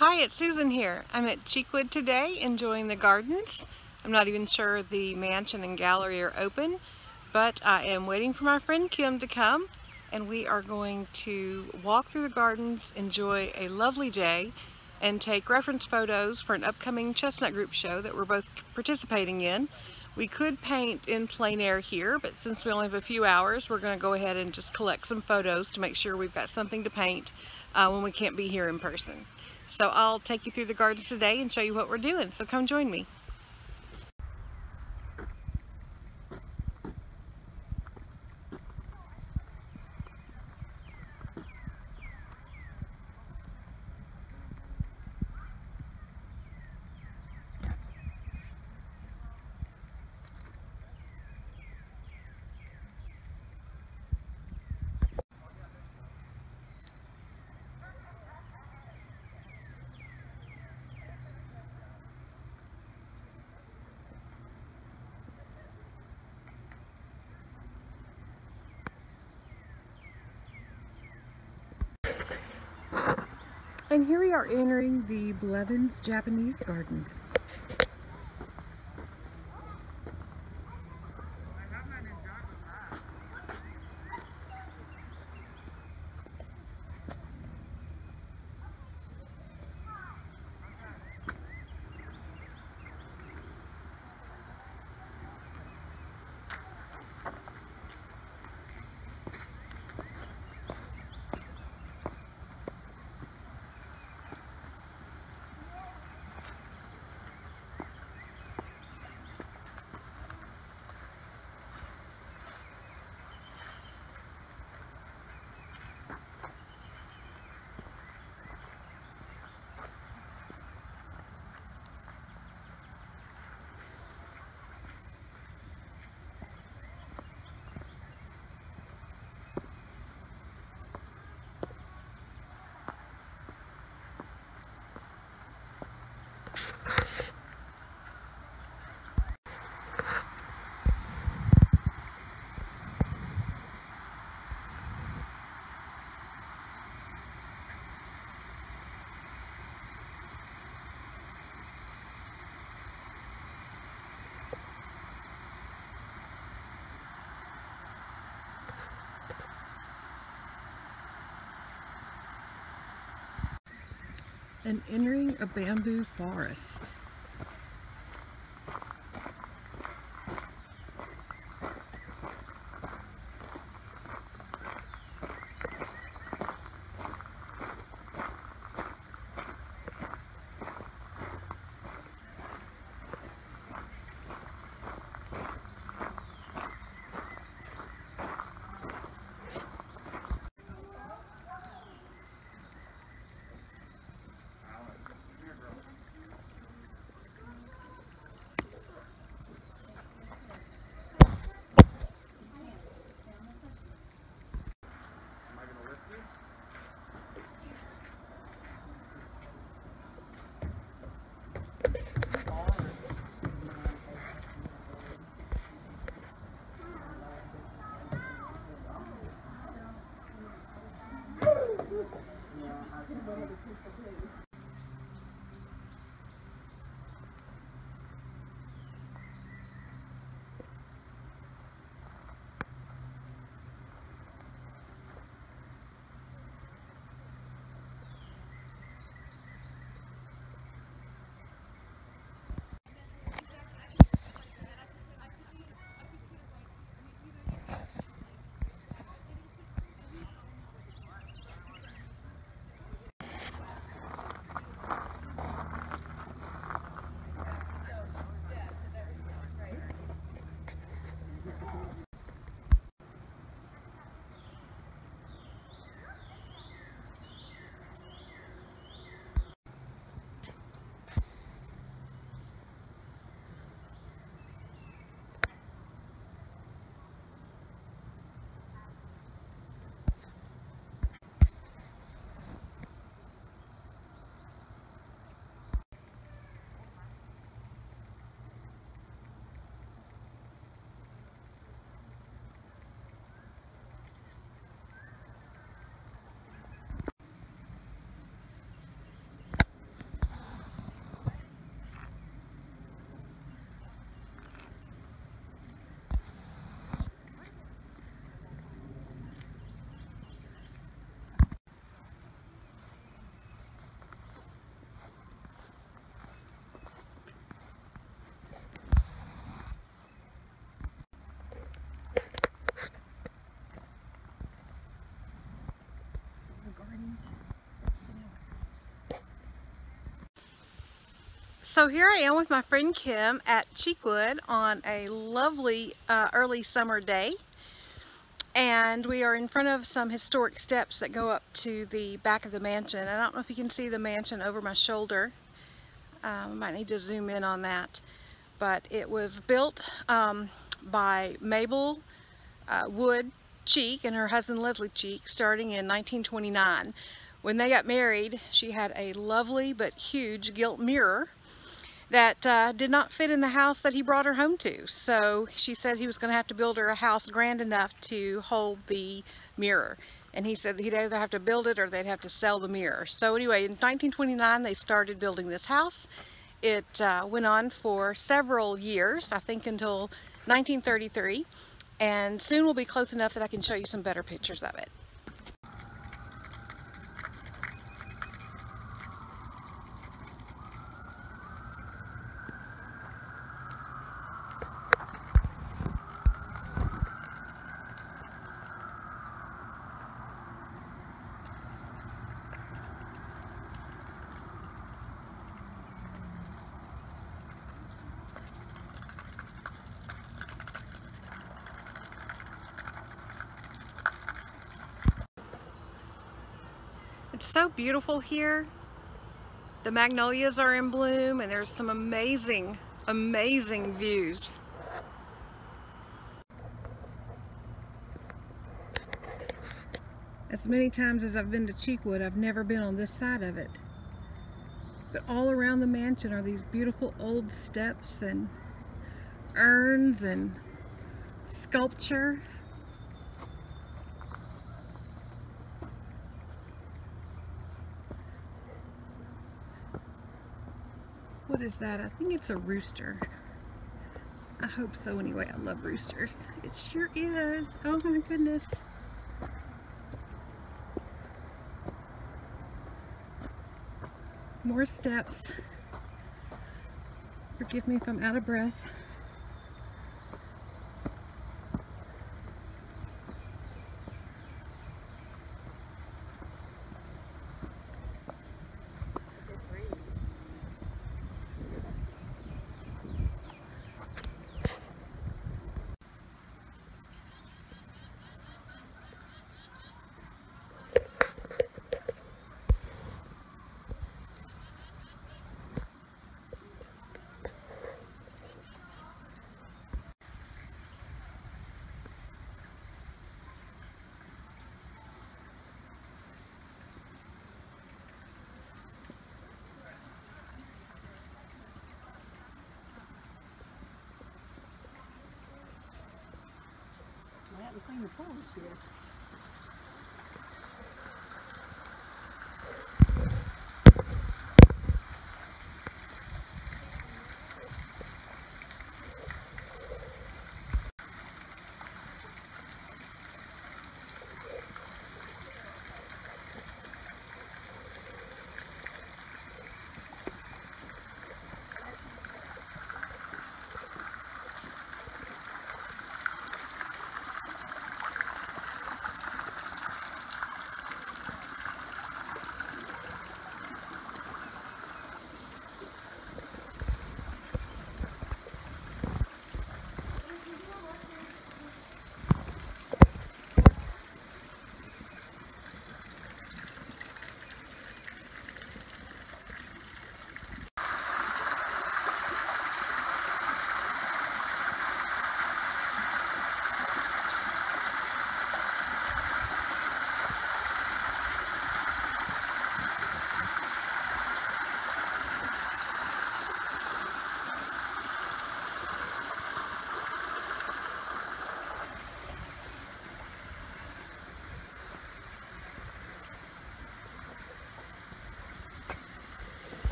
Hi, it's Susan here. I'm at Cheekwood today enjoying the gardens. I'm not even sure the mansion and gallery are open, but I am waiting for my friend Kim to come, and we are going to walk through the gardens, enjoy a lovely day, and take reference photos for an upcoming Chestnut Group show that we're both participating in. We could paint in plein air here, but since we only have a few hours, we're going to go ahead and just collect some photos to make sure we've got something to paint when we can't be here in person. So I'll take you through the gardens today and show you what we're doing. So come join me. And here we are entering the Blevins Japanese Gardens. And entering a bamboo forest. So here I am with my friend Kim at Cheekwood on a lovely early summer day, and we are in front of some historic steps that go up to the back of the mansion. I don't know if you can see the mansion over my shoulder. I might need to zoom in on that, but it was built by Mabel Wood Cheek and her husband Leslie Cheek starting in 1929. When they got married, she had a lovely but huge gilt mirror that did not fit in the house that he brought her home to. So she said he was going to have to build her a house grand enough to hold the mirror. And he said he'd either have to build it or they'd have to sell the mirror. So anyway, in 1929 they started building this house. It went on for several years, I think until 1933. And soon we'll be close enough that I can show you some better pictures of it. It's so beautiful here. The magnolias are in bloom and there's some amazing, amazing views. As many times as I've been to Cheekwood, I've never been on this side of it. But all around the mansion are these beautiful old steps and urns and sculpture. What is that? I think it's a rooster. I hope so anyway. I love roosters. It sure is. Oh my goodness. More steps. Forgive me if I'm out of breath. I haven't cleaned the poles here.